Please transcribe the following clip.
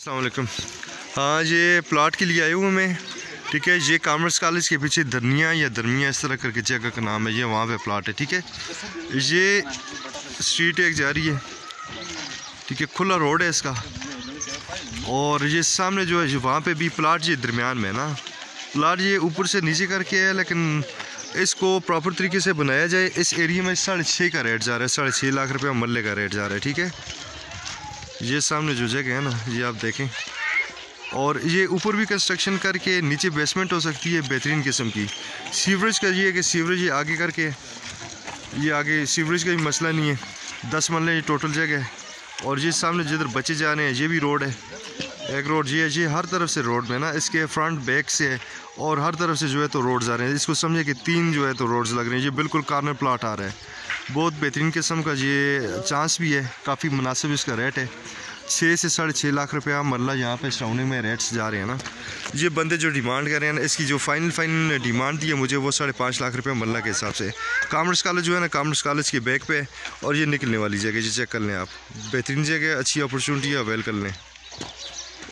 अस्सलाम वालेकुम। हाँ, ये प्लॉट के लिए आए हुए मैं, ठीक है। ये कॉमर्स कॉलेज के पीछे दरनिया या दरमिया इस तरह करके जगह का नाम है, ये वहाँ पे प्लॉट है, ठीक है। ये स्ट्रीट एक जा रही है, ठीक है, खुला रोड है इसका। और ये सामने जो है वहाँ पे भी प्लॉट, ये दरमियान में ना प्लॉट, ये ऊपर से नीचे करके है, लेकिन इसको प्रॉपर तरीके से बनाया जाए। इस एरिया में 6.5 का रेट जा रहा है, 6.5 लाख रुपये मरले का रेट जा रहा है, ठीक है। ये सामने जो जगह है ना, ये आप देखें। और ये ऊपर भी कंस्ट्रक्शन करके नीचे बेसमेंट हो सकती है, बेहतरीन किस्म की। सीवरेज का ये है कि सीवरेज ये आगे करके, ये आगे सीवरेज का भी मसला नहीं है। 10 मरले ये टोटल जगह है। और ये सामने जिधर बच्चे जा रहे हैं, ये भी रोड है, एक रोड ये हर तरफ से रोड में ना, इसके फ्रंट बैक से और हर तरफ से जो है तो रोड्स आ रहे हैं। इसको समझे कि 3 जो है तो रोड्स लग रहे हैं। ये बिल्कुल कॉर्नर प्लॉट आ रहा है, बहुत बेहतरीन किस्म का ये चांस भी है, काफ़ी मुनासिब इसका रेट है। 6 से 6.5 लाख रुपया मरला यहाँ पे सराउंडिंग में रेट्स जा रहे हैं ना। ये बंदे जो डिमांड कर रहे हैं ना, इसकी जो फाइनल डिमांड दी है मुझे, वो 5.5 लाख रुपया मरला के हिसाब से। कॉमर्स कॉलेज जो है ना, कॉमर्स कॉलेज के बैक पे, और ये निकलने वाली जगह, ये चेक कर लें आप, बेहतरीन जगह, अच्छी अपॉर्चुनिटी है, अवेल कर लें।